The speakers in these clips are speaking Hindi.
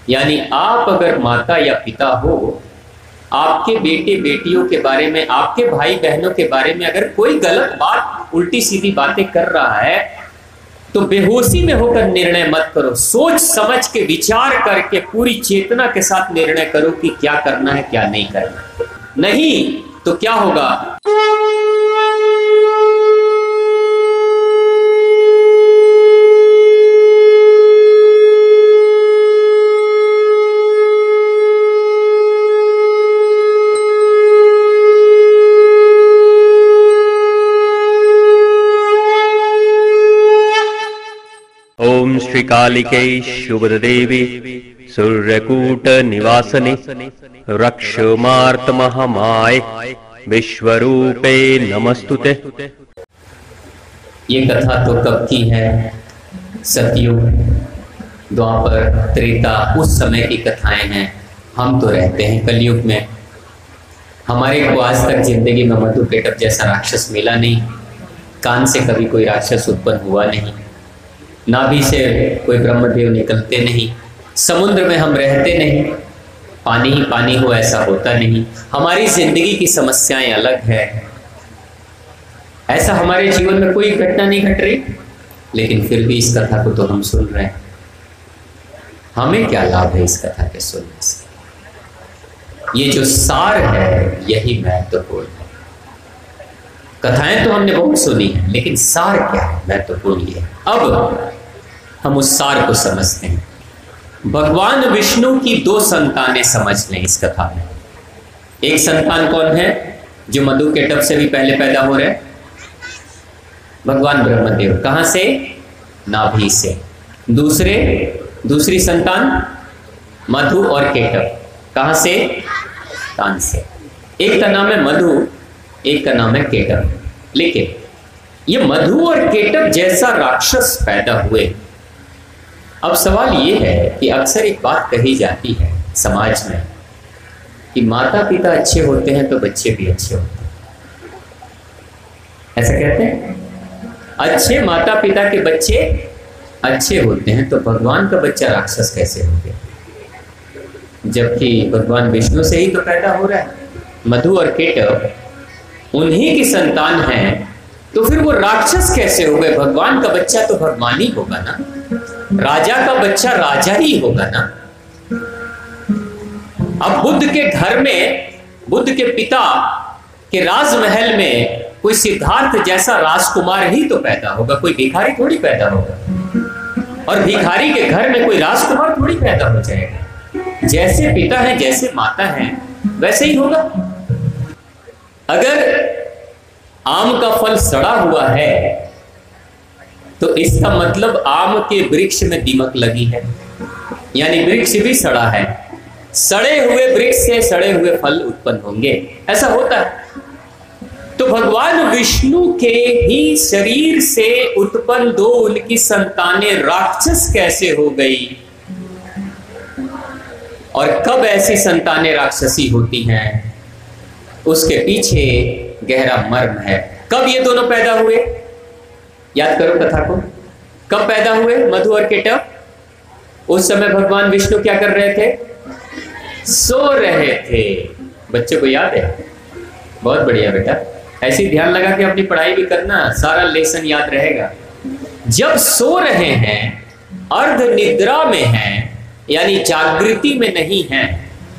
यानी आप अगर माता या पिता हो, आपके बेटे बेटियों के बारे में, आपके भाई बहनों के बारे में अगर कोई गलत बात, उल्टी सीधी बातें कर रहा है, तो बेहोशी में होकर निर्णय मत करो। सोच समझ के, विचार करके, पूरी चेतना के साथ निर्णय करो कि क्या करना है क्या नहीं करना। नहीं तो क्या होगा? ओम श्री कालिके शुभदेवी सूर्यकूट निवासने रक्षमार्त महामाय विश्वरूपे नमस्तुते। ये कथा तो कब की है? सतयुग, द्वापर, त्रेता, उस समय की कथाएं हैं। हम तो रहते हैं कलयुग में। हमारे को आज तक जिंदगी में मधुकेटभ जैसा राक्षस मिला नहीं। कान से कभी कोई राक्षस उत्पन्न हुआ नहीं, नाभि से कोई ब्रह्मदेव निकलते नहीं, समुद्र में हम रहते नहीं, पानी ही पानी हो ऐसा होता नहीं। हमारी जिंदगी की समस्याएं अलग है। ऐसा हमारे जीवन में कोई घटना नहीं घट रही, लेकिन फिर भी इस कथा को तो हम सुन रहे हैं। हमें क्या लाभ है इस कथा के सुनने से? ये जो सार है यही महत्वपूर्ण है। कथाएं तो हमने बहुत सुनी है, लेकिन सार क्या है? महत्वपूर्ण ये है। अब हम उस सार को समझते हैं। भगवान विष्णु की दो संतानें समझ लें इस कथा में। एक संतान कौन है? जो मधुकेटभ से भी पहले पैदा हो रहे, भगवान ब्रह्मदेव। कहां से? नाभि से। दूसरी संतान मधु और केटभ। कहां से? कान से। एक का नाम है मधु, एक का नाम है केटभ। लेकिन ये मधु और केटभ जैसा राक्षस पैदा हुए। अब सवाल ये है कि अक्सर एक बात कही जाती है समाज में कि माता पिता अच्छे होते हैं तो बच्चे भी अच्छे होते हैं। ऐसा कहते हैं, अच्छे माता पिता के बच्चे अच्छे होते हैं, तो भगवान का बच्चा राक्षस कैसे हो गया? जबकि भगवान विष्णु से ही तो पैदा हो रहा है। मधु और केटभ उन्हीं की संतान हैं, तो फिर वो राक्षस कैसे हो गए? भगवान का बच्चा तो भगवान ही होगा ना, राजा का बच्चा राजा ही होगा ना। अब बुद्ध के घर में, बुद्ध के पिता के राजमहल में कोई सिद्धार्थ जैसा राजकुमार ही तो पैदा होगा, कोई भिखारी थोड़ी पैदा होगा। और भिखारी के घर में कोई राजकुमार थोड़ी पैदा हो जाएगा। जैसे पिता है, जैसे माता है, वैसे ही होगा। अगर आम का फल सड़ा हुआ है तो इसका मतलब आम के वृक्ष में दीमक लगी है, यानी वृक्ष भी सड़ा है। सड़े हुए वृक्ष से सड़े हुए फल उत्पन्न होंगे, ऐसा होता है। तो भगवान विष्णु के ही शरीर से उत्पन्न दो उनकी संतानें राक्षस कैसे हो गई? और कब ऐसी संतानें राक्षसी होती हैं, उसके पीछे गहरा मर्म है। कब ये दोनों पैदा हुए? याद करो कथा को। कब पैदा हुए मधु और केटभ? उस समय भगवान विष्णु क्या कर रहे थे? सो रहे थे। बच्चे को याद है? बहुत बढ़िया बेटा, ऐसी ध्यान लगा के अपनी पढ़ाई भी करना, सारा लेसन याद रहेगा। जब सो रहे हैं, अर्ध निद्रा में हैं, यानी जागृति में नहीं हैं,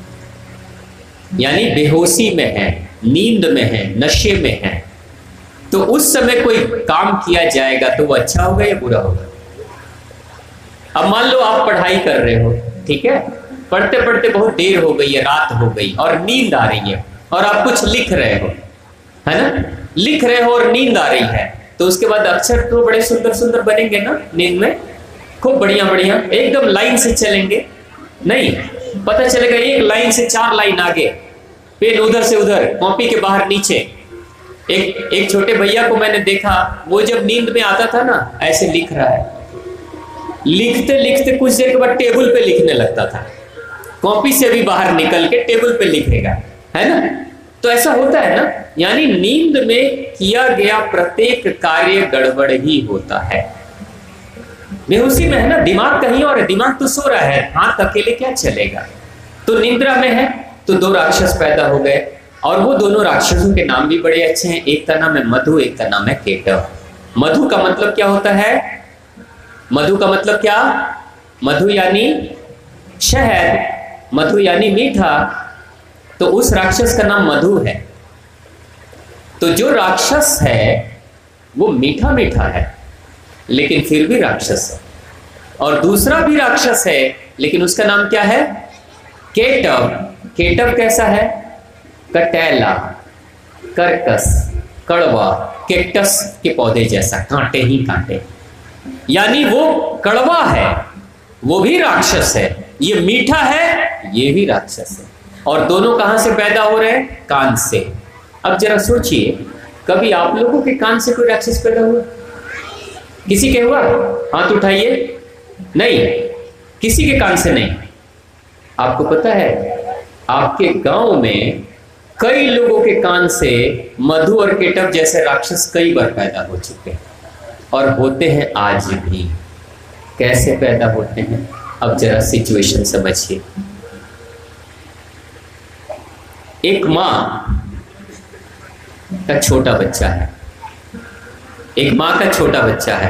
यानी बेहोशी में हैं, नींद में हैं, नशे में हैं, तो उस समय कोई काम किया जाएगा तो वो अच्छा होगा या बुरा होगा? अब मान लो आप पढ़ाई कर रहे हो, ठीक है, पढ़ते पढ़ते बहुत देर हो गई है, रात हो गई और नींद आ रही है, और आप कुछ लिख रहे हो, है ना? लिख रहे हो और नींद आ रही है, तो उसके बाद अक्षर तो बड़े सुंदर सुंदर बनेंगे ना नींद में, खूब बढ़िया बढ़िया, एकदम लाइन से चलेंगे। नहीं, पता चलेगा एक लाइन से 4 लाइन आगे, पेन उधर से उधर, कॉपी के बाहर नीचे। एक छोटे भैया को मैंने देखा, वो जब नींद में आता था ना, ऐसे लिख रहा है, लिखते लिखते कुछ देर के बाद टेबल पे लिखने लगता था, कॉपी से भी बाहर निकल के टेबल पे लिखेगा, है ना? तो ऐसा होता है ना, यानी नींद में किया गया प्रत्येक कार्य गड़बड़ ही होता है। बेहोशी में है ना, दिमाग कहीं और है, दिमाग तो सो रहा है, हाथ अकेले क्या चलेगा। तो निद्रा में है, तो दो राक्षस पैदा हो गए, और वो दोनों राक्षसों के नाम भी बड़े अच्छे हैं। एक का नाम है मधु, एक का नाम है केटव। मधु का मतलब क्या होता है? मधु का मतलब क्या? मधु यानी शहद, मधु यानी मीठा, तो उस राक्षस का नाम मधु है। तो जो राक्षस है वो मीठा मीठा है लेकिन फिर भी राक्षस है, और दूसरा भी राक्षस है लेकिन उसका नाम क्या है? केटव। केटव कैसा है? कटैला, कर्कश, कड़वा, कैक्टस के पौधे जैसा, कांटे ही कांटे, यानी वो कड़वा है, वो भी राक्षस है। ये मीठा है, ये भी राक्षस है। और दोनों कहां से पैदा हो रहे हैं? कान से। अब जरा सोचिए, कभी आप लोगों के कान से कोई राक्षस पैदा हुआ? किसी के हुआ? हाथ उठाइए। नहीं, किसी के कान से नहीं। आपको पता है, आपके गांव में कई लोगों के कान से मधु और केटव जैसे राक्षस कई बार पैदा हो चुके हैं, और होते हैं आज भी। कैसे पैदा होते हैं? अब जरा सिचुएशन समझिए। एक मां का छोटा बच्चा है, एक मां का छोटा बच्चा है,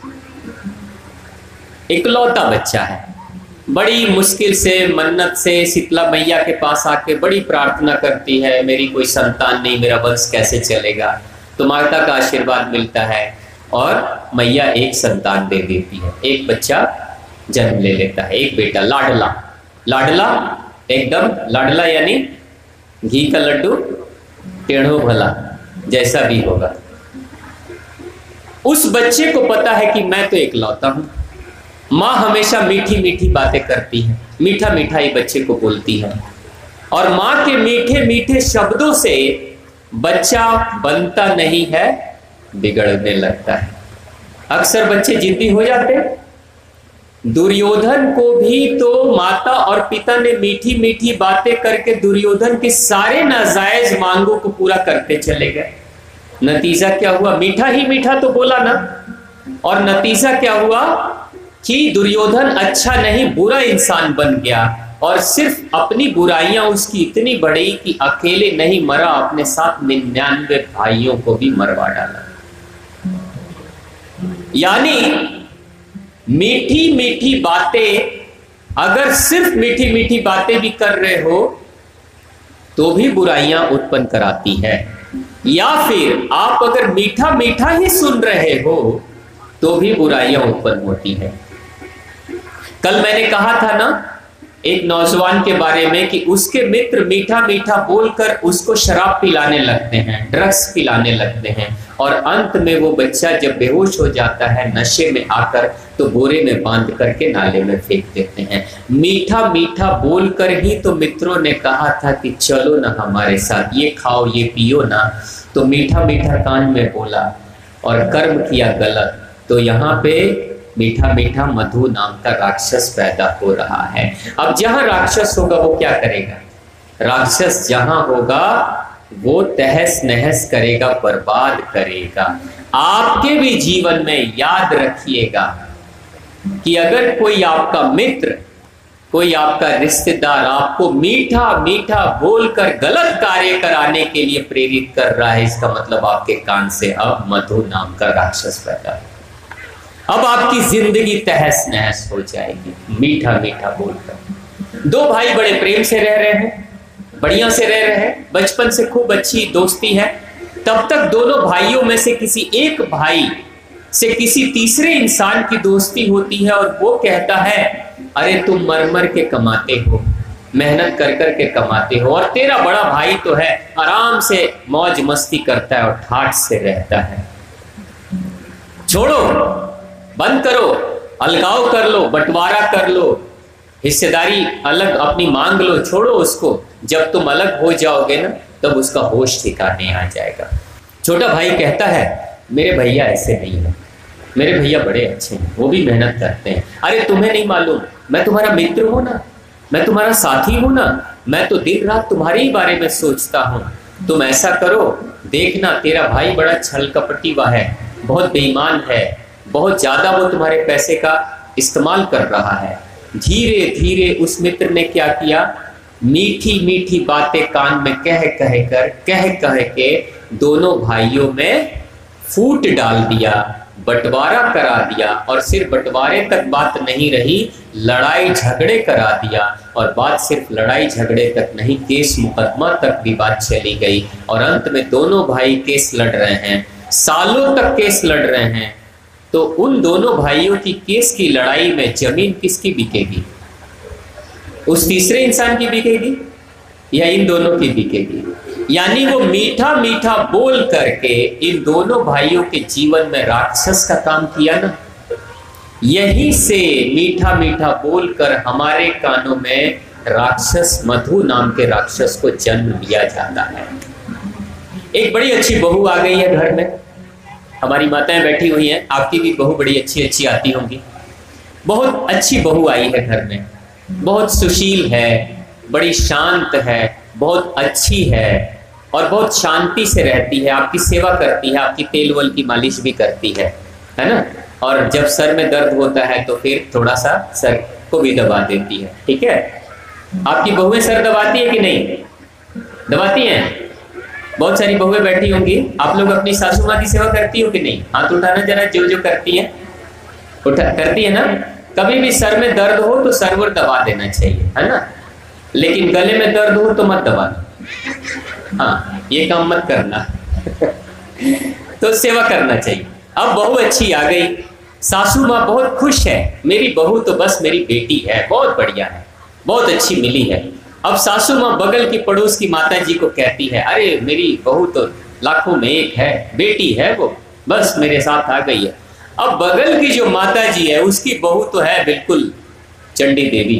इकलौता बच्चा है। बड़ी मुश्किल से, मन्नत से शीतला मैया के पास आके बड़ी प्रार्थना करती है, मेरी कोई संतान नहीं, मेरा वंश कैसे चलेगा। तो माता का आशीर्वाद मिलता है और मैया एक संतान दे देती है, एक बच्चा जन्म ले लेता है, एक बेटा, लाडला। लाडला, एकदम लाडला यानी घी का लड्डू, टेढ़ो भला, जैसा भी होगा। उस बच्चे को पता है कि मैं तो इकलौता हूं। माँ हमेशा मीठी मीठी बातें करती है, मीठा मीठा ही बच्चे को बोलती है, और माँ के मीठे मीठे शब्दों से बच्चा बनता नहीं है, बिगड़ने लगता है। अक्सर बच्चे जिद्दी हो जाते हैं। दुर्योधन को भी तो माता और पिता ने मीठी मीठी बातें करके दुर्योधन के सारे नाजायज मांगों को पूरा करते चले गए। नतीजा क्या हुआ? मीठा ही मीठा तो बोला ना, और नतीजा क्या हुआ कि दुर्योधन अच्छा नहीं, बुरा इंसान बन गया, और सिर्फ अपनी बुराइयां उसकी इतनी बड़ी कि अकेले नहीं मरा, अपने साथ 99 भाइयों को भी मरवा डाला। यानी मीठी मीठी बातें, अगर सिर्फ मीठी मीठी बातें भी कर रहे हो तो भी बुराइयां उत्पन्न कराती है, या फिर आप अगर मीठा मीठा ही सुन रहे हो तो भी बुराइयां उत्पन्न होती है। कल मैंने कहा था ना एक नौजवान के बारे में कि उसके मित्र मीठा मीठा बोलकर उसको शराब पिलाने लगते हैं, ड्रग्स पिलाने लगते हैं, और अंत में वो बच्चा जब बेहोश हो जाता है नशे में आकर, तो बोरे में बांध करके नाले में फेंक देते हैं। मीठा मीठा बोलकर ही तो मित्रों ने कहा था कि चलो ना हमारे साथ, ये खाओ ये पियो ना, तो मीठा मीठा कान में बोला और कर्म किया गलत, तो यहाँ पे मीठा मीठा मधु नाम का राक्षस पैदा हो रहा है। अब जहां राक्षस होगा वो क्या करेगा? राक्षस जहां होगा वो तहस नहस करेगा, बर्बाद करेगा। आपके भी जीवन में याद रखिएगा कि अगर कोई आपका मित्र, कोई आपका रिश्तेदार आपको मीठा मीठा बोलकर गलत कार्य कराने के लिए प्रेरित कर रहा है, इसका मतलब आपके कान से अब मधु नाम का राक्षस पैदा है। अब आपकी जिंदगी तहस नहस हो जाएगी मीठा मीठा बोलकर। दो भाई बड़े प्रेम से रह रहे हैं, बढ़िया से रह रहे हैं, बचपन से खूब अच्छी दोस्ती है, तब तक दोनों भाइयों में से किसी एक भाई से किसी तीसरे इंसान की दोस्ती होती है, और वो कहता है अरे तुम मर मर के कमाते हो, मेहनत कर कर के कमाते हो, और तेरा बड़ा भाई तो है आराम से मौज मस्ती करता है और ठाठ से रहता है, छोड़ो, बंद करो, अलगाव कर लो, बंटवारा कर लो, हिस्सेदारी अलग अपनी मांग लो, छोड़ो उसको। जब तुम अलग हो जाओगे ना तब उसका होश ठिकाने आ जाएगा। छोटा भाई कहता है मेरे भैया ऐसे नहीं है, मेरे भैया बड़े अच्छे हैं, वो भी मेहनत करते हैं। अरे तुम्हें नहीं मालूम, मैं तुम्हारा मित्र हूं ना, मैं तुम्हारा साथी हूं ना, मैं तो दिन रात तुम्हारे ही बारे में सोचता हूं। तुम ऐसा करो, देखना तेरा भाई बड़ा छल कपटी हुआ है, बहुत बेईमान है, बहुत ज्यादा वो तुम्हारे पैसे का इस्तेमाल कर रहा है। धीरे धीरे उस मित्र ने क्या किया, मीठी मीठी बातें कान में कह कह के दोनों भाइयों में फूट डाल दिया, बंटवारा करा दिया। और सिर्फ बंटवारे तक बात नहीं रही, लड़ाई झगड़े करा दिया। और बात सिर्फ लड़ाई झगड़े तक नहीं, केस मुकदमा तक भी बात चली गई। और अंत में दोनों भाई केस लड़ रहे हैं, सालों तक केस लड़ रहे हैं। तो उन दोनों भाइयों की केस की लड़ाई में जमीन किसकी बिकेगी? उस तीसरे इंसान की बिकेगी या इन दोनों की बिकेगी? यानी वो मीठा मीठा बोल करके इन दोनों भाइयों के जीवन में राक्षस का काम किया ना। यहीं से मीठा मीठा बोलकर हमारे कानों में राक्षस, मधु नाम के राक्षस को जन्म दिया जाता है। एक बड़ी अच्छी बहू आ गई है घर में, हमारी माताएं बैठी हुई हैं, आपकी भी बहू बड़ी अच्छी अच्छी आती होंगी। बहुत अच्छी बहू आई है घर में, बहुत सुशील है, बड़ी शांत है, बहुत अच्छी है और बहुत शांति से रहती है, आपकी सेवा करती है, आपकी तेल वल की मालिश भी करती है ना। और जब सर में दर्द होता है तो फिर थोड़ा सा सर को भी दबा देती है, ठीक है। आपकी बहुएं सर दबाती है कि नहीं? दबाती हैं? बहुत सारी बहुएं बैठी होंगी, आप लोग अपनी सासू माँ की सेवा करती हो कि नहीं? हाथ उठाना जरा, जो जो करती है करती है ना। कभी भी सर में दर्द हो तो सर वो दबा देना चाहिए, है ना। लेकिन गले में दर्द हो तो मत दबाना, हाँ ये काम मत करना तो सेवा करना चाहिए। अब बहू अच्छी आ गई, सासू माँ बहुत खुश है, मेरी बहू तो बस मेरी बेटी है, बहुत बढ़िया है, बहुत अच्छी मिली है। अब सासू माँ बगल की पड़ोस की माता जी को कहती है, अरे मेरी बहू तो लाखों में एक है, बेटी है वो, बस मेरे साथ आ गई है। अब बगल की जो माता जी है उसकी बहू तो है बिल्कुल चंडी देवी,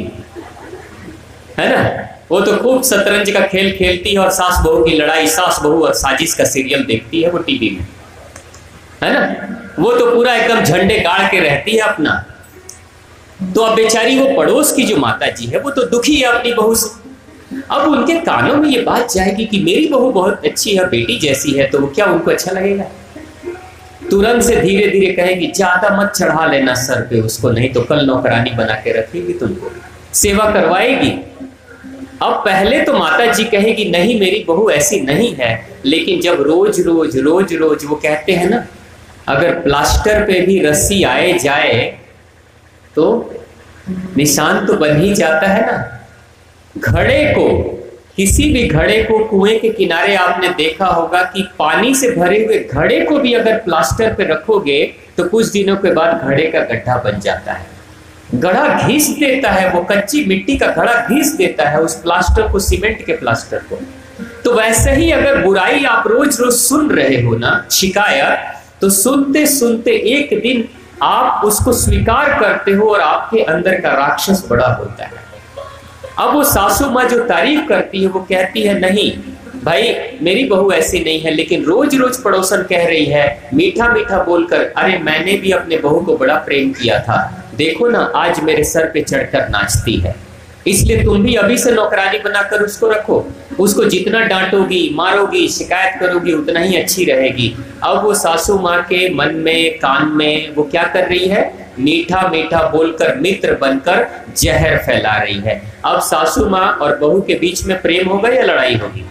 है ना। वो तो खूब शतरंज का खेल खेलती है और सास बहू की लड़ाई, सास बहू और साजिश का सीरियल देखती है वो टीवी में, है ना। वो तो पूरा एकदम झंडे गाड़ के रहती है अपना। तो अब बेचारी वो पड़ोस की जो माता जी है वो तो दुखी है अपनी बहू से। अब उनके कानों में ये बात जाएगी कि मेरी बहू बहुत अच्छी है, बेटी जैसी है, तो क्या उनको अच्छा लगेगा? तुरंत से धीरे धीरे कहेगी, ज्यादा मत चढ़ा लेना सर पे उसको, नहीं तो कल नौकरानी बना के रखेगी, तुमको सेवा करवाएगी। अब पहले तो माता जी कहेगी नहीं मेरी बहू ऐसी नहीं है, लेकिन जब रोज रोज रोज रोज वो कहते हैं ना, अगर प्लास्टर पे भी रस्सी आए जाए तो निशान तो बन ही जाता है ना। घड़े को, किसी भी घड़े को कुएं के किनारे आपने देखा होगा कि पानी से भरे हुए घड़े को भी अगर प्लास्टर पे रखोगे तो कुछ दिनों के बाद घड़े का गड्ढा बन जाता है, गड्ढा घिस देता है, वो कच्ची मिट्टी का घड़ा घिस देता है उस प्लास्टर को, सीमेंट के प्लास्टर को। तो वैसे ही अगर बुराई आप रोज रोज सुन रहे हो ना, शिकायत, तो सुनते सुनते एक दिन आप उसको स्वीकार करते हो और आपके अंदर का राक्षस बड़ा होता है। अब वो सासू माँ जो तारीफ करती है वो कहती है, नहीं भाई मेरी बहू ऐसी नहीं है, लेकिन रोज रोज पड़ोसन कह रही है मीठा मीठा बोलकर, अरे मैंने भी अपने बहू को बड़ा प्रेम किया था, देखो ना आज मेरे सर पे चढ़कर नाचती है, इसलिए तुम भी अभी से नौकरानी बनाकर उसको रखो, उसको जितना डांटोगी, मारोगी, शिकायत करोगी उतना ही अच्छी रहेगी। अब वो सासू माँ के मन में, कान में वो क्या कर रही है, मीठा मीठा बोलकर मित्र बनकर जहर फैला रही है। अब सासू माँ और बहू के बीच में प्रेम होगा या लड़ाई होगी?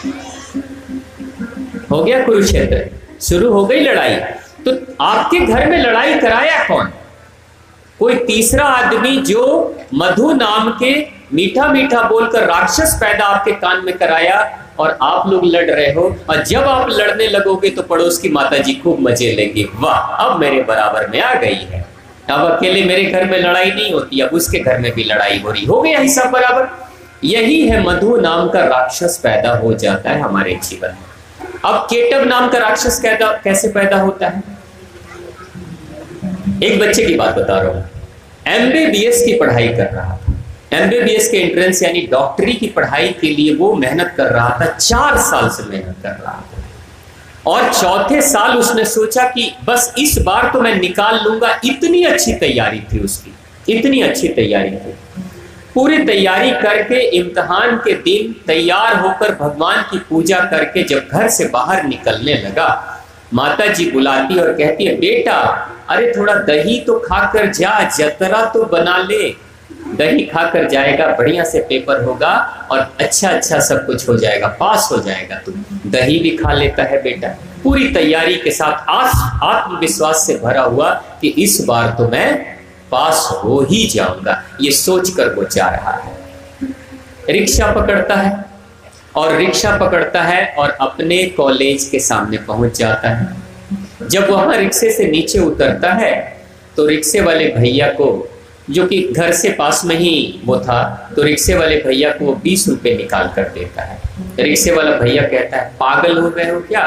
हो गया कुरुक्षेत्र, शुरू हो गई लड़ाई। तो आपके घर में लड़ाई कराया कौन? कोई तीसरा आदमी जो मधु नाम के मीठा मीठा बोलकर राक्षस पैदा आपके कान में कराया, और आप लोग लड़ रहे हो। और जब आप लड़ने लगोगे तो पड़ोस की माता जी खूब मजे लेंगे, वाह अब मेरे बराबर में आ गई है, अब अकेले मेरे घर में लड़ाई नहीं होती, अब उसके घर में भी लड़ाई हो रही, हो गया हिसाब बराबर। यही है, मधु नाम का राक्षस पैदा हो जाता है हमारे जीवन में। अब केटव नाम का राक्षस कैसे पैदा होता है? एक बच्चे की बात बता रहा हूं, एमबीबीएस की पढ़ाई कर रहा था, एमबीबीएस के एंट्रेंस यानी डॉक्टरी की पढ़ाई के लिए वो मेहनत कर रहा था, 4 साल से मेहनत कर रहा था। और चौथे साल उसने सोचा कि बस इस बार तो मैं निकाल लूंगा। इतनी अच्छी तैयारी थी उसकी, इतनी अच्छी तैयारी थी, पूरी तैयारी करके इम्तिहान के दिन तैयार होकर भगवान की पूजा करके जब घर से बाहर निकलने लगा माता जी बुलाती और कहती है, बेटा अरे थोड़ा दही तो खाकर जा, जतरा तो बना ले। दही खाकर जाएगा, बढ़िया से पेपर होगा और अच्छा सब कुछ हो जाएगा, पास हो जाएगा। तू दही भी खा लेता है बेटा, पूरी तैयारी के साथ आत्मविश्वास से भरा हुआ कि इस बार तो मैं पास हो ही जाऊंगा, ये सोचकर वो जा रहा है। रिक्शा पकड़ता है और अपने कॉलेज के सामने पहुंच जाता है। जब वहां रिक्शे से नीचे उतरता है तो रिक्शे वाले भैया को, जो कि घर से पास में ही वो था, तो रिक्शे वाले भैया को वो 20 रुपए निकाल कर देता है। रिक्शे वाला भैया कहता है, पागल हो गए हो क्या,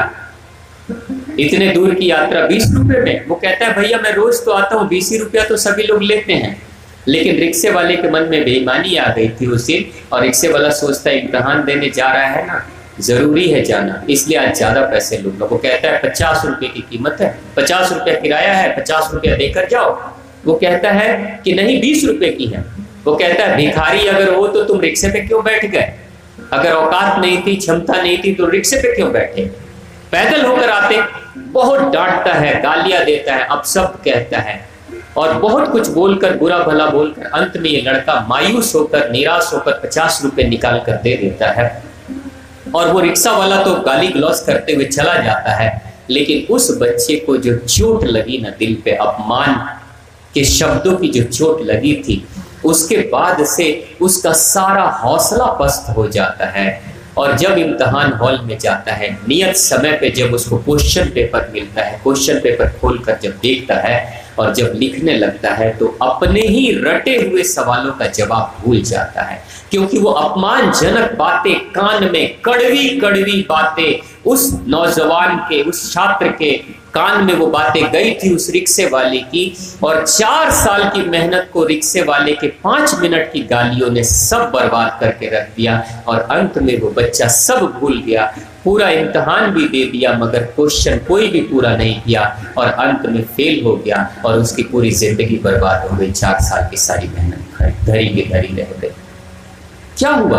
इतने दूर की यात्रा 20 रुपए में? वो कहता है, भैया मैं रोज तो आता हूँ, 20 रुपया तो सभी लोग लेते हैं। लेकिन रिक्शे वाले के मन में बेईमानी आ गई थी उस दिन, और रिक्शे वाला सोचता है इम्तिहान देने जा रहा है ना, जरूरी है जाना, इसलिए आज ज्यादा पैसे लूंगा। वो कहता है 50 रुपए की कीमत है, 50 रुपया किराया है, 50 रुपया देकर जाओ। वो कहता है कि नहीं 20 रुपए की है। वो कहता है, भिखारी अगर हो तो तुम रिक्शे पे क्यों बैठ गए? अगर औकात नहीं थी, क्षमता नहीं थी, तो रिक्शे पे क्यों बैठे? पैदल होकर आते। बहुत डांटता है, गालियां देता है, अब सब कहता है और बहुत कुछ बोलकर, बुरा भला बोलकर, अंत में ये लड़का मायूस होकर, निराश होकर 50 रुपए निकाल कर दे देता है। और वो रिक्शा वाला तो गाली गलौज करते हुए चला जाता है। लेकिन उस बच्चे को जो चोट लगी ना दिल पे, अपमान के शब्दों की जो चोट लगी थी, उसके बाद से उसका सारा हौसला पस्त हो जाता है। और जब इम्तिहान हॉल में जाता है, नियत समय पे जब उसको क्वेश्चन पेपर मिलता है, क्वेश्चन पेपर खोलकर जब देखता है और जब लिखने लगता है, तो अपने ही रटे हुए सवालों का जवाब भूल जाता है। क्योंकि वो अपमानजनक बातें, कान में कड़वी कड़वी बातें उस नौजवान के, उस छात्र के कान में वो बातें गई थी उस रिक्शे वाले की, और 4 साल की मेहनत को रिक्शे वाले के 5 मिनट की गालियों ने सब बर्बाद करके रख दिया। और अंत में वो बच्चा सब भूल गया, पूरा इम्तिहान भी दे दिया मगर क्वेश्चन कोई भी पूरा नहीं किया, और अंत में फेल हो गया और उसकी पूरी जिंदगी बर्बाद हो गई। 4 साल की सारी मेहनत धरी की धरी रह गई। क्या हुआ?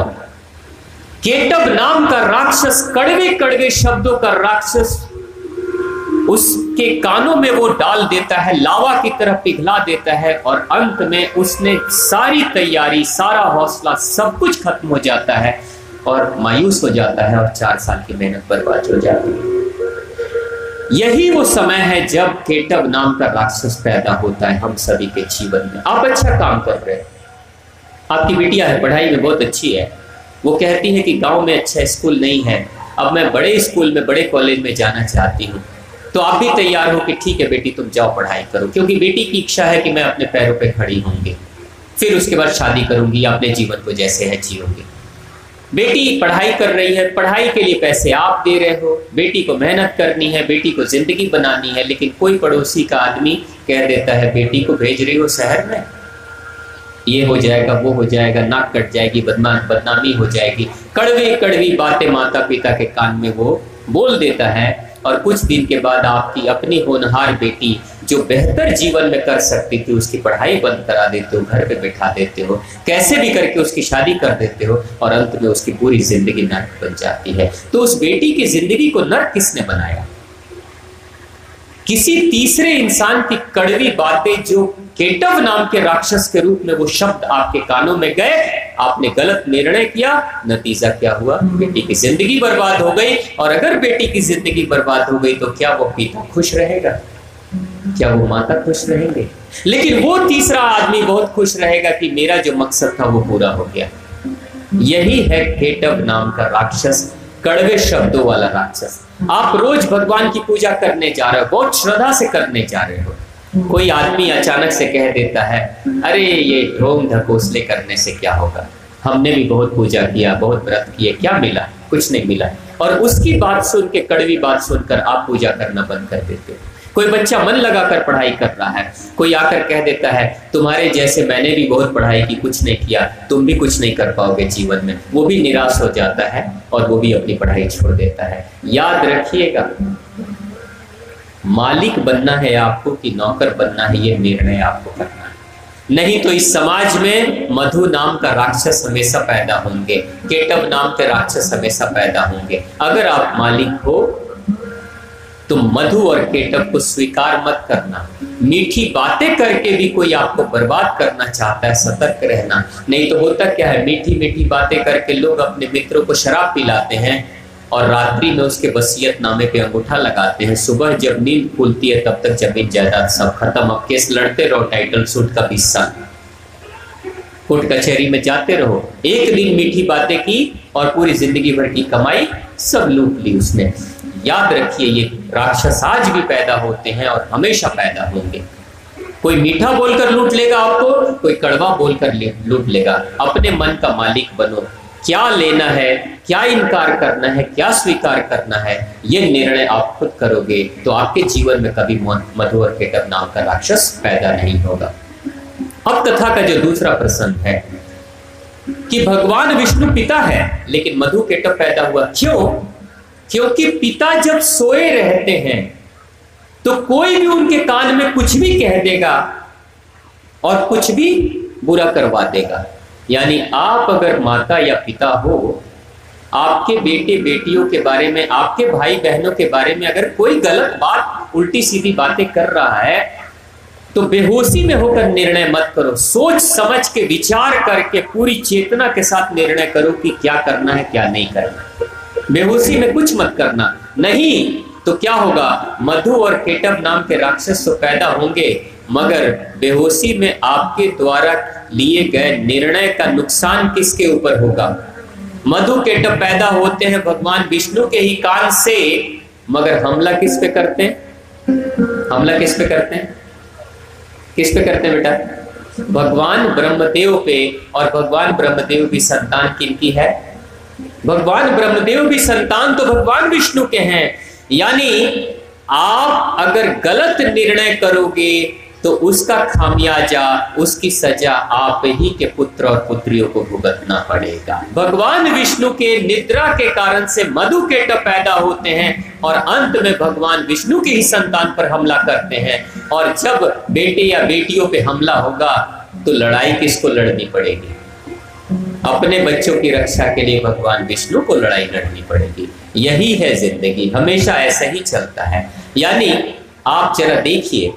केटव नाम का राक्षस, कड़वे कड़वे शब्दों का राक्षस, उसके कानों में वो डाल देता है, लावा की तरह पिघला देता है, और अंत में उसने सारी तैयारी, सारा हौसला, सब कुछ खत्म हो जाता है और मायूस हो जाता है और 4 साल की मेहनत बर्बाद हो जाती है। यही वो समय है जब केटव नाम का राक्षस पैदा होता है हम सभी के जीवन में। आप अच्छा काम कर रहे हैं, आपकी बिटिया है, पढ़ाई में बहुत अच्छी है, वो कहती है कि गांव में अच्छा स्कूल नहीं है, अब मैं बड़े स्कूल में, बड़े कॉलेज में जाना चाहती हूँ। तो आप भी तैयार हो कि ठीक है बेटी तुम जाओ पढ़ाई करो, क्योंकि बेटी की इच्छा है कि मैं अपने पैरों पे खड़ी होंगी, फिर उसके बाद शादी करूंगी, अपने जीवन को जैसे है जीऊंगी। बेटी पढ़ाई कर रही है, पढ़ाई के लिए पैसे आप दे रहे हो, बेटी को मेहनत करनी है, बेटी को जिंदगी बनानी है, लेकिन कोई पड़ोसी का आदमी कह देता है बेटी को भेज रही हो शहर में, ये हो जाएगा, वो हो जाएगा, नाक कट जाएगी, बदनामी हो जाएगी। कड़वी कड़वी बातें माता पिता के कान में वो बोल देता है, और कुछ दिन के बाद आपकी अपनी होनहार बेटी जो बेहतर जीवन में कर सकती थी, उसकी पढ़ाई बंद करा देते हो, घर पे बैठा देते हो, कैसे भी करके उसकी शादी कर देते हो, और अंत में उसकी पूरी जिंदगी नर्क बन जाती है। तो उस बेटी की जिंदगी को नर्क किसने बनाया? किसी तीसरे इंसान की कड़वी बातें, जो केटव नाम के राक्षस के रूप में वो शब्द आपके कानों में गए, आपने गलत निर्णय किया, नतीजा क्या हुआ? बेटी की जिंदगी बर्बाद हो गई। और अगर बेटी की जिंदगी बर्बाद हो गई तो क्या वो पिता खुश रहेगा? क्या वो माता खुश रहेंगे? लेकिन वो तीसरा आदमी बहुत खुश रहेगा कि मेरा जो मकसद था वो पूरा हो गया। यही है केटव नाम का राक्षस, कड़वे शब्दों वाला राक्षस। आप रोज भगवान की पूजा करने जा रहे हो, बहुत श्रद्धा से करने जा रहे हो, कोई आदमी अचानक से कह देता है अरे ये ढोंग ढकोसले करने से क्या होगा, हमने भी बहुत पूजा किया, बहुत व्रत किए, क्या मिला? कुछ नहीं मिला। और उसकी बात सुन के, कड़वी बात सुनकर आप पूजा करना बंद कर देते हो। कोई बच्चा मन लगाकर पढ़ाई कर रहा है, कोई आकर कह देता है तुम्हारे जैसे मैंने भी बहुत पढ़ाई की, कुछ नहीं किया, तुम भी कुछ नहीं कर पाओगे जीवन में, वो भी निराश हो जाता है और वो भी अपनी पढ़ाई छोड़ देता है। याद रखिएगा, मालिक बनना है आपको कि नौकर बनना है, ये निर्णय आपको करना है। नहीं तो इस समाज में मधु नाम का राक्षस हमेशा पैदा होंगे, केटव नाम के राक्षस हमेशा पैदा होंगे। अगर आप मालिक हो तो मधु और केटव को स्वीकार मत करना। मीठी बातें करके भी कोई आपको बर्बाद करना चाहता है, सतर्क रहना। नहीं तो होता क्या है, मीठी मीठी बातें करके लोग अपने मित्रों को शराब पिलाते हैं और रात्रि में उसके वसीयतनामे पे अंगूठा लगाते हैं। सुबह जब नींद खुलती है तब तक जमीन जायदाद सब खत्म, अब केस लड़ते रहो, टाइटल सूट का हिस्सा, कोर्ट कचहरी में जाते रहो। एक दिन मीठी बातें की और पूरी जिंदगी भर की कमाई सब लूट ली उसने। याद रखिए, ये राक्षस आज भी पैदा होते हैं और हमेशा पैदा होंगे। कोई मीठा बोलकर लूट लेगा आपको, कोई कड़वा बोलकर लूट लेगा। अपने मन का मालिक बनो। क्या लेना है, क्या इनकार करना है, क्या स्वीकार करना है, ये निर्णय आप खुद करोगे तो आपके जीवन में कभी मधु और केटव नाम का राक्षस पैदा नहीं होगा। अब कथा का जो दूसरा प्रसंग है कि भगवान विष्णु पिता है लेकिन मधु केटव पैदा हुआ। क्यों? क्योंकि पिता जब सोए रहते हैं तो कोई भी उनके कान में कुछ भी कह देगा और कुछ भी बुरा करवा देगा। यानी आप अगर माता या पिता हो, आपके बेटे बेटियों के बारे में, आपके भाई बहनों के बारे में अगर कोई गलत बात, उल्टी सीधी बातें कर रहा है तो बेहोशी में होकर निर्णय मत करो। सोच समझ के, विचार करके, पूरी चेतना के साथ निर्णय करो कि क्या करना है क्या नहीं करना। बेहोशी में कुछ मत करना, नहीं तो क्या होगा, मधु और केटव नाम के राक्षस तो पैदा होंगे मगर बेहोशी में आपके द्वारा लिए गए निर्णय का नुकसान किसके ऊपर होगा? मधु केटव पैदा होते हैं भगवान विष्णु के ही कान से, मगर हमला किस पे करते हैं? हमला किस पे करते हैं? किस पे करते हैं बेटा? भगवान ब्रह्मदेव पे। और भगवान ब्रह्मदेव की संतान किनकी है? भगवान ब्रह्मदेव की संतान तो भगवान विष्णु के हैं। यानी आप अगर गलत निर्णय करोगे तो उसका खामियाजा, उसकी सजा आप ही के पुत्र और पुत्रियों को भुगतना पड़ेगा। भगवान विष्णु के निद्रा के कारण से मधु केटव पैदा होते हैं और अंत में भगवान विष्णु की ही संतान पर हमला करते हैं। और जब बेटे या बेटियों पे हमला होगा तो लड़ाई किसको लड़नी पड़ेगी? अपने बच्चों की रक्षा के लिए भगवान विष्णु को लड़ाई लड़नी पड़ेगी। यही है जिंदगी, हमेशा ऐसा ही चलता है। यानी आप जरा देखिए,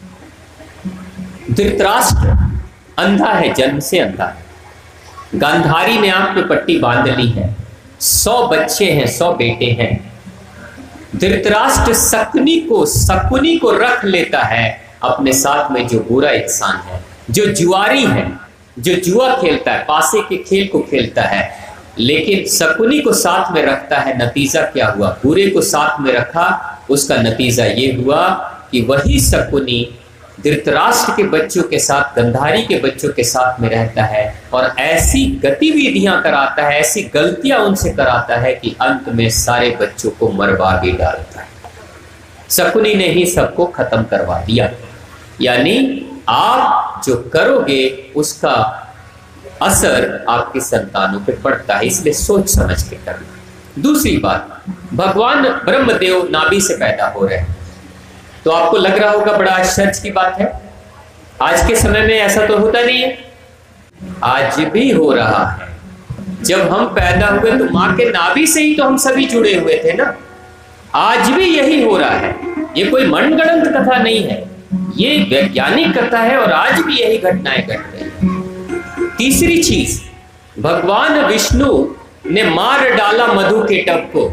धृतराष्ट्र अंधा है, जन्म से अंधा है। गांधारी ने आंख पे पट्टी बांध ली है। 100 बच्चे हैं, 100 बेटे हैं। धृतराष्ट्र शकुनी को रख लेता है अपने साथ में, जो बुरा इंसान है, जो जुआरी है, जो जुआ खेलता है, पासे के खेल को खेलता है। लेकिन शकुनी को साथ में रखता है, नतीजा क्या हुआ? बुरे को साथ में रखा, उसका नतीजा ये हुआ कि वही शकुनी धृतराष्ट्र के बच्चों के साथ, गंधारी के बच्चों के साथ में रहता है और ऐसी गतिविधियां कराता है, ऐसी गलतियां उनसे कराता है कि अंत में सारे बच्चों को मरवा भी डालता है। शकुनी ने ही सबको खत्म करवा दिया। यानी आप जो करोगे उसका असर आपकी संतानों पे पड़ता है, इसलिए सोच समझ के करना। दूसरी बात, भगवान ब्रह्मदेव नाभि से पैदा हो रहे हैं तो आपको लग रहा होगा बड़ा आश्चर्य की बात है। आज के समय में ऐसा तो होता नहीं है, आज भी हो रहा है। जब हम पैदा हुए तो माँ के नाभि से ही तो हम सभी जुड़े हुए थे ना। आज भी यही हो रहा है, ये कोई मनगढ़ंत कथा नहीं है, ये वैज्ञानिक कथा है और आज भी यही घटनाएं घट रही हैं। तीसरी चीज, भगवान विष्णु ने मार डाला मधु केटव को।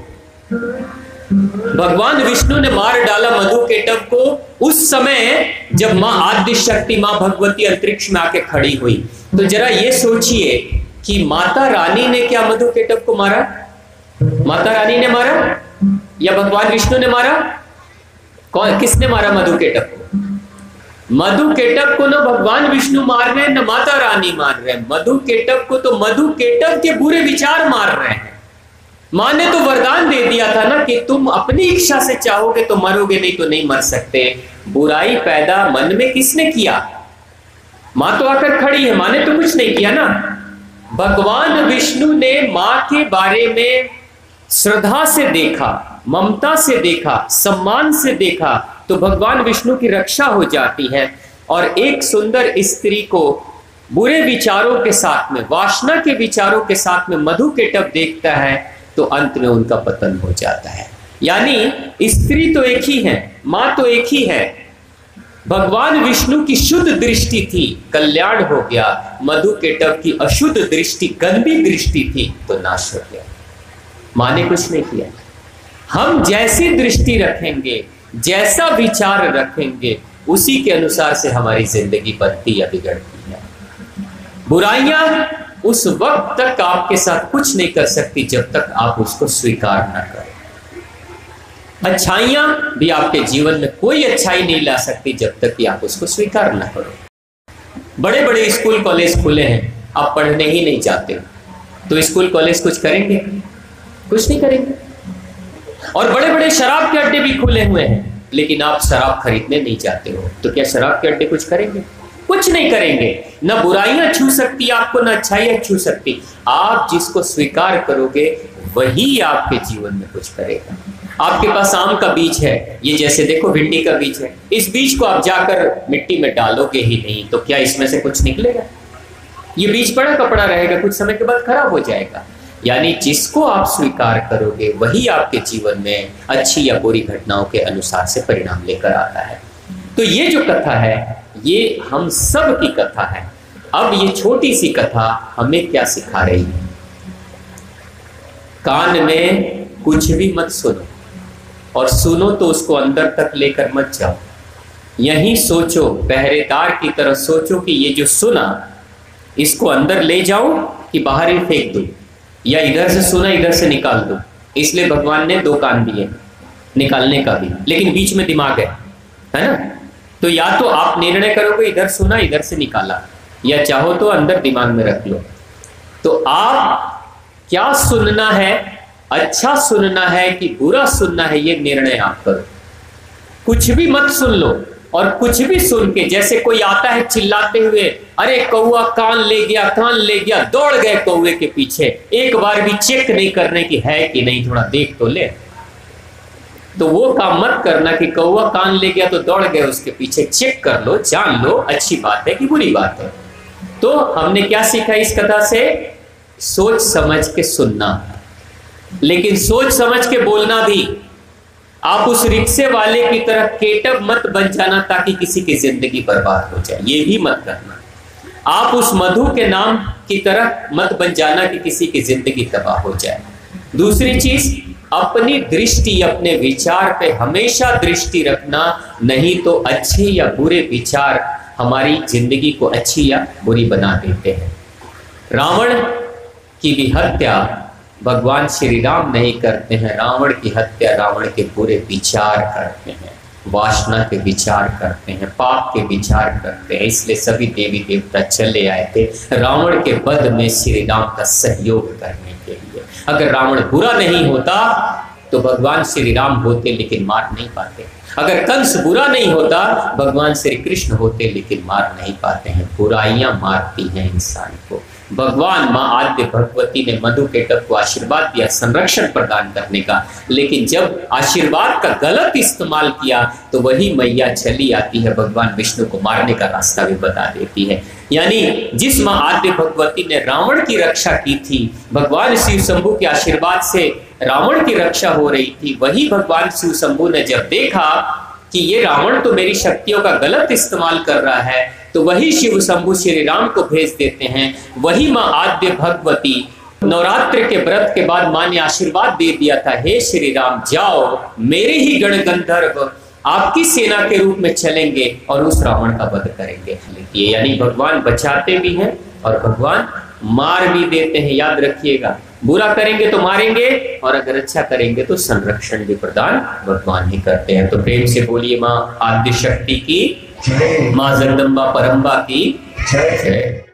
भगवान विष्णु ने मार डाला मधु केटव को उस समय जब मां आद्य शक्ति, मां भगवती अंतरिक्ष में आके खड़ी हुई। तो जरा ये सोचिए कि माता रानी ने क्या मधु केटव को मारा? माता रानी ने मारा या भगवान विष्णु ने मारा? कौन, किसने मारा मधु केटव को? मधु केटव को न भगवान विष्णु मार रहे हैं न माता रानी मार रहे हैं। मधु केटव को तो मधु केटव के बुरे विचार मार रहे हैं। मां ने तो वरदान दे दिया था ना कि तुम अपनी इच्छा से चाहोगे तो मरोगे, नहीं तो नहीं मर सकते। बुराई पैदा मन में किसने किया? मां तो आकर खड़ी है, मां ने तो कुछ नहीं किया ना। भगवान विष्णु ने मां के बारे में श्रद्धा से देखा, ममता से देखा, सम्मान से देखा तो भगवान विष्णु की रक्षा हो जाती है। और एक सुंदर स्त्री को बुरे विचारों के साथ में, वासना के विचारों के साथ में मधु केटव देखता है तो अंत में उनका पतन हो जाता है। यानी स्त्री तो एक ही है, मां तो एक ही है। भगवान विष्णु की शुद्ध दृष्टि थी, कल्याण हो गया। मधुकेटव की अशुद्ध दृष्टि, गंदी दृष्टि थी, तो नाश हो गया। मां ने कुछ नहीं किया। हम जैसी दृष्टि रखेंगे, जैसा विचार रखेंगे, उसी के अनुसार से हमारी जिंदगी बनती या बिगड़ती है। बुराइयां उस वक्त तक आपके साथ कुछ नहीं कर सकती जब तक आप उसको स्वीकार ना करें। अच्छाइयां भी आपके जीवन में कोई अच्छाई नहीं ला सकती जब तक कि आप उसको स्वीकार ना करो। बड़े बड़े स्कूल कॉलेज खुले हैं, आप पढ़ने ही नहीं जाते, तो स्कूल कॉलेज कुछ करेंगे? कुछ नहीं करेंगे। और बड़े बड़े शराब के अड्डे भी खुले हुए हैं, लेकिन आप शराब खरीदने नहीं जाते हो, तो क्या शराब के अड्डे कुछ करेंगे? कुछ नहीं करेंगे। न बुराइयां छू सकती आपको, न अच्छाइयां छू सकती। आप जिसको स्वीकार करोगे वही आपके जीवन में कुछ करेगा। आपके पास आम का बीज है, ये जैसे देखो भिंडी का बीज है, इस बीज को आप जाकर मिट्टी में डालोगे ही नहीं, तो क्या इसमें से कुछ निकलेगा? ये बीज पड़ा कपड़ा रहेगा, कुछ समय के बाद खराब हो जाएगा। यानी जिसको आप स्वीकार करोगे वही आपके जीवन में अच्छी या बुरी घटनाओं के अनुसार से परिणाम लेकर आता है। तो ये जो कथा है, ये हम सब की कथा है। अब ये छोटी सी कथा हमें क्या सिखा रही है? कान में कुछ भी मत सुनो, और सुनो तो उसको अंदर तक लेकर मत जाओ। यहीं सोचो, पहरेदार की तरह सोचो कि ये जो सुना, इसको अंदर ले जाऊं कि बाहर ही फेंक दूं, या इधर से सुना इधर से निकाल दूं। इसलिए भगवान ने दो कान दिए, निकालने का भी, लेकिन बीच में दिमाग है ना? तो या तो आप निर्णय करोगे इधर सुना इधर से निकाला, या चाहो तो अंदर दिमाग में रख लो। तो आप क्या सुनना है, अच्छा सुनना है कि बुरा सुनना है, ये निर्णय आप करो। कुछ भी मत सुन लो, और कुछ भी सुन के, जैसे कोई आता है चिल्लाते हुए, अरे कौआ कान ले गया, दौड़ गए कौए के पीछे, एक बार भी चेक नहीं करने की है कि नहीं, थोड़ा देख तो ले। तो वो काम मत करना कि कौआ कान ले गया तो दौड़ गए उसके पीछे, चेक कर लो, जान लो अच्छी बात है कि बुरी बात है। तो हमने क्या सीखा इस कथा से? सोच समझ के सुनना, लेकिन सोच समझ के बोलना भी। आप उस रिक्शे वाले की तरह केटव मत बन जाना ताकि किसी की जिंदगी बर्बाद हो जाए, ये भी मत करना। आप उस मधु के नाम की तरह मत बन जाना कि किसी की जिंदगी तबाह हो जाए। दूसरी चीज, अपनी दृष्टि, अपने विचार पे हमेशा दृष्टि रखना, नहीं तो अच्छे या बुरे विचार हमारी जिंदगी को अच्छी या बुरी बना देते हैं। रावण की भी हत्या भगवान श्री राम नहीं करते हैं। रावण की हत्या रावण के बुरे विचार करते हैं, वासना के विचार करते हैं, पाप के विचार करते हैं। इसलिए सभी देवी देवता चले आए थे रावण के वध में श्री राम का सहयोग करने के लिए। अगर रावण बुरा नहीं होता तो भगवान श्री राम होते लेकिन मार नहीं पाते। अगर कंस बुरा नहीं होता, भगवान श्री कृष्ण होते लेकिन मार नहीं पाते हैं। बुराइयां मारती हैं इंसान को। भगवान माँ आद्य भगवती ने मधुकेटव को आशीर्वाद दिया संरक्षण प्रदान करने का, लेकिन जब आशीर्वाद का गलत इस्तेमाल किया तो वही मैया चली आती है, भगवान विष्णु को मारने का रास्ता भी बता देती है। यानी जिस माँ आद्य भगवती ने रावण की रक्षा की थी, भगवान शिव शंभु के आशीर्वाद से रावण की रक्षा हो रही थी, वही भगवान शिव शंभु ने जब देखा कि ये रावण तो मेरी शक्तियों का गलत इस्तेमाल कर रहा है, तो वही शिव शंभु श्री राम को भेज देते हैं। वही माँ आद्य भगवती नवरात्र के व्रत के बाद माँ ने आशीर्वाद दे दिया था, हे श्री राम जाओ, मेरे ही गण गंधर्व आपकी सेना के रूप में चलेंगे और उस रावण का वध करेंगे। यानी भगवान बचाते भी हैं और भगवान मार भी देते हैं। याद रखिएगा, बुरा करेंगे तो मारेंगे और अगर अच्छा करेंगे तो संरक्षण भी प्रदान भगवान ही करते हैं। तो प्रेम से बोलिए माँ आद्य शक्ति की, माँ जगदम्बा परम्बा की जय।